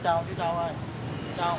chú Châu ơi. Châu.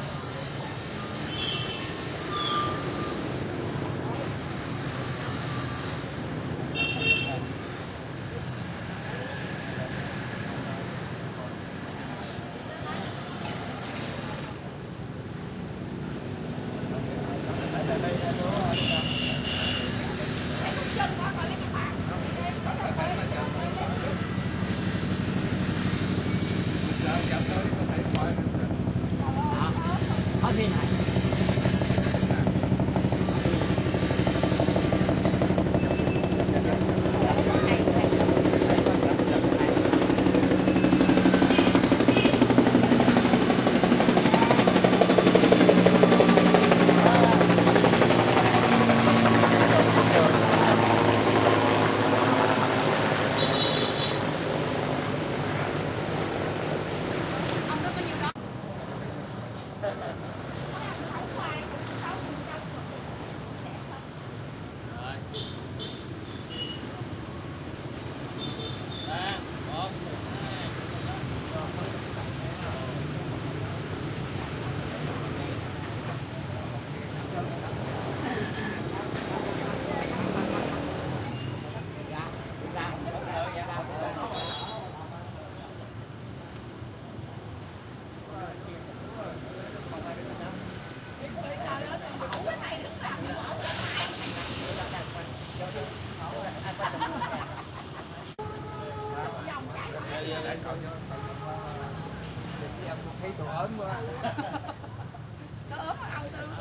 Thấy đồ ớn quá. Nó ớn mà ông tư.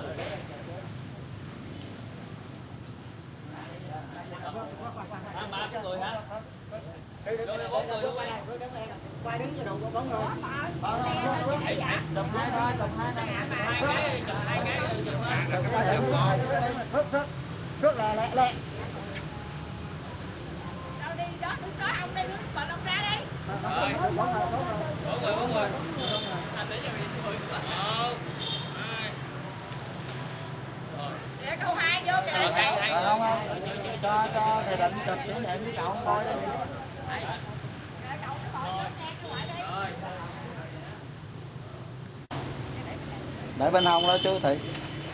Ba cái người hả? Bốn người luôn Quay đứng cho đủ có bóng rồi. Chụp hai thôi, chụp hai thôi. hai cái. Rất là lẹ lẹ. Đâu đi đó, đứng đó ông đi, đứng bệnh ông ra đi. Bốn người. Anh để cho mình 10 nữa. Để câu 2 vô kìa. Không không. Cho thầy Định chụp kỷ niệm với cậu coi đi. Để cậu nó bỏ vô nghe cái ngoại đi. Để bên hông đó chú Thị.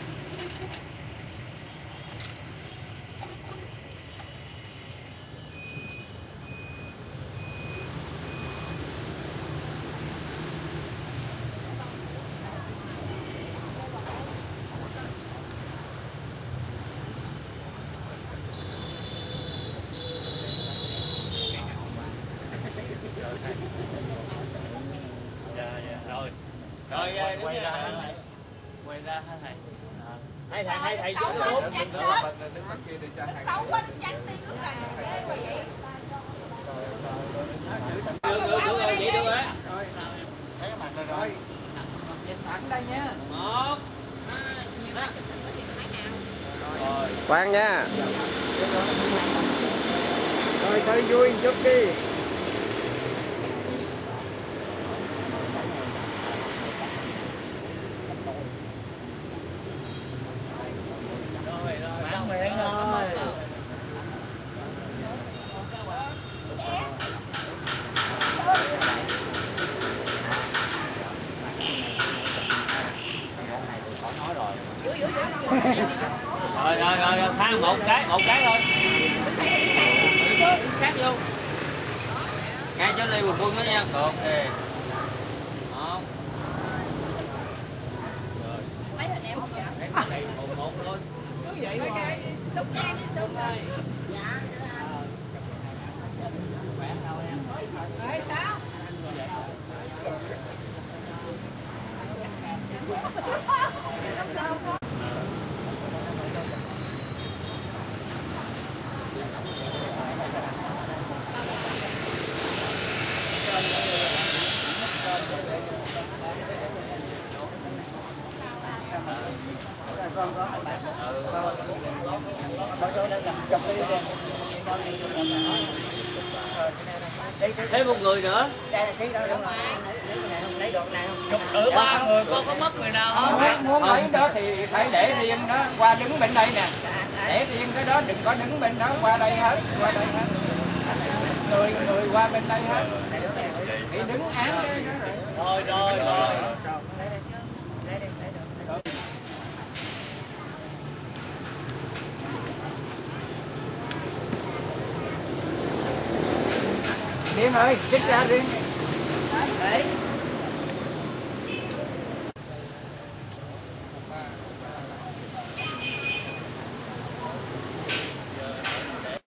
Rồi quay ra hả thầy? Hai thầy Xấu quá, đứng đứng nhanh lên. Đứng xấu quá, đứng nhanh đi, đứng lại ghê quá vậy. Được vậy được á. Thấy cái mặt rồi rồi. Nhìn thẳng đây nha. 1 2 Khoan nha. Rồi coi vui một chút đi. Ăn miệng rồi. Rồi khoan một cái thôi. Đứng sát vô. Ngay cho Lê Quỳnh Quân đó nha. Ok. Một. Mấy hình em không vậy? Đây một thôi. Cứ vậy mà. Lúc nha đi xuống rồi. Dạ. Khỏe sao em? Rồi sao? Thêm một người nữa. Chụp thử 3 người có mất người nào không? Muốn lấy đó thì phải để riêng đó, qua đứng bên đây nè. Để riêng cái đó, đừng có đứng bên đó, qua đây hết, Người qua bên đây hết. Thì đứng án đây đó rồi. Rồi. Điên ơi, xích ra Điên.